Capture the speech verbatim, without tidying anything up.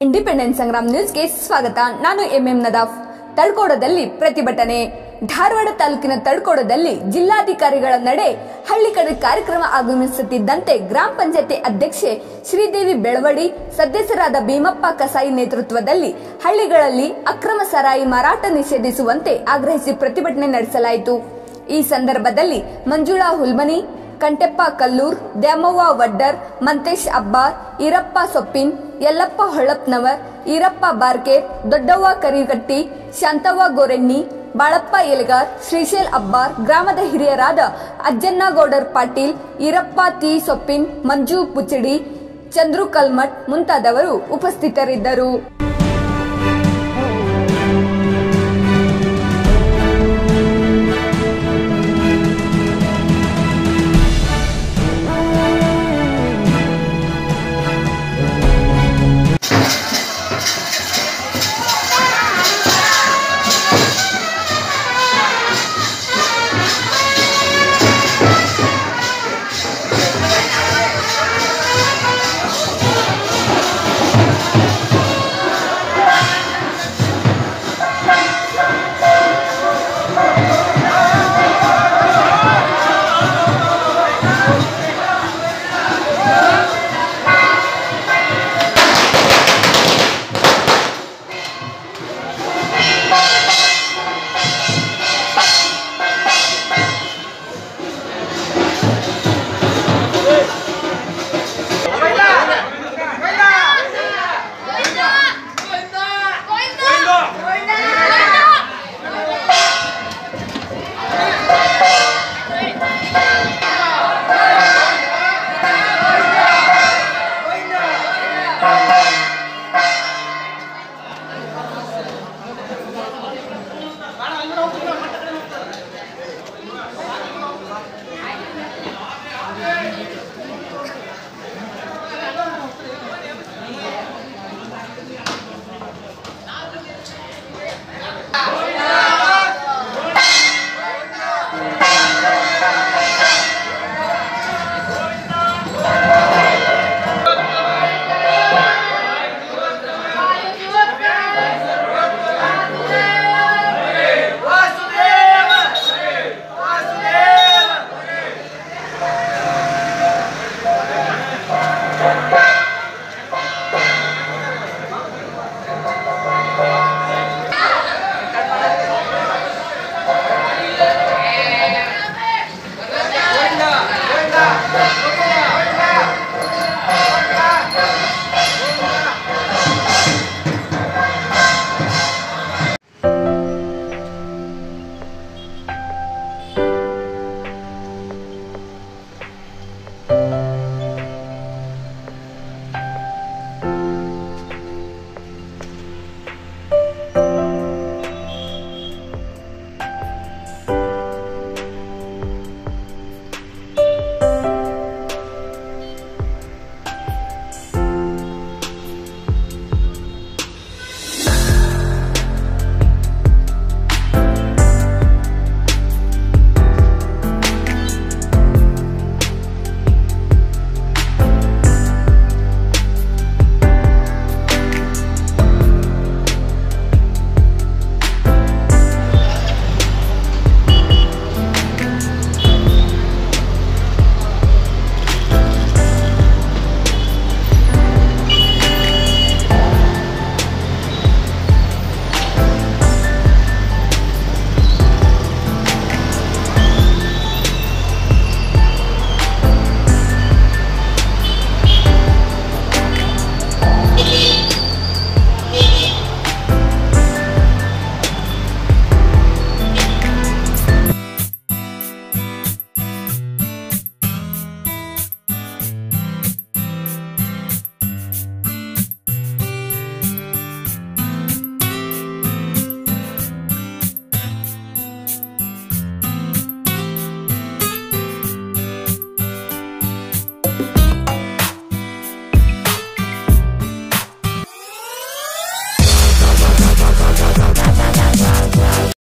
Independent Sangram ನ್ಯೂಸ್ಗೆ ಸ್ವಾಗತ. ನಾನು ಎಂಎಂ ನದಾಫ್. ತಳ್ಕೋಡದಲ್ಲಿ ಪ್ರತಿಭಟನೆ. ಧಾರವಾಡ ತಾಲೂಕಿನ ತಳ್ಕೋಡದಲ್ಲಿ ಜಿಲ್ಲಾಧಿಕಾರಿಗಳ ನಡೆ ಹಳ್ಳಿ ಕಡೆ ಕಾರ್ಯಕ್ರಮ ಆಗಮಿಸುತ್ತಿದ್ದಂತೆ ಗ್ರಾಮ ಪಂಚಾಯತಿ ಅಧ್ಯಕ್ಷೆ ಶ್ರೀದೇವಿ ಬೆಳವಡಿ, ಸದಸ್ಯರಾದ ಭೀಮಪ್ಪ ಕಸಾಯಿ ನೇತೃತ್ವದಲ್ಲಿ ಹಳ್ಳಿಗಳಲ್ಲಿ ಅಕ್ರಮ ಸಾರಾಯಿ ಮಾರಾಟ ನಿಷೇಧಿಸುವಂತೆ ಆಗ್ರಹಿಸಿ ಪ್ರತಿಭಟನೆ ನಡೆಸಲಾಯಿತು. ಈ ಸಂದರ್ಭದಲ್ಲಿ ಮಂಜುಳಾ ಹುಲ್ಮನಿ, ಕಂಟೆಪ್ಪ ಕಲ್ಲೂರ್, ದ್ಯಾಮವ್ವ ವಡ್ಡರ್, ಮಂತೇಶ್ ಅಬ್ಬಾರ್, ಈರಪ್ಪ ಸೊಪ್ಪಿನ್, ಯಲ್ಲಪ್ಪ ಹೊಳ್ಳಪ್ನವರ್, ಈರಪ್ಪ ಬಾರ್ಕೇರ್, ದೊಡ್ಡವ್ವ ಕರಿಗಟ್ಟಿ, ಶಾಂತವ್ವ ಗೋರೆಣ್ಣಿ, ಬಾಳಪ್ಪ ಎಲೆಗಾರ್, ಶ್ರೀಶೈಲ್ ಅಬ್ಬಾರ್, ಗ್ರಾಮದ ಹಿರಿಯರಾದ ಅಜ್ಜನ್ನಗೌಡರ್ ಪಾಟೀಲ್, ಈರಪ್ಪ ತಿ ಸೊಪ್ಪಿನ್, ಮಂಜು ಪುಚಡಿ, ಚಂದ್ರು ಕಲ್ಮಠ್ ಮುಂತಾದವರು ಉಪಸ್ಥಿತರಿದ್ದರು.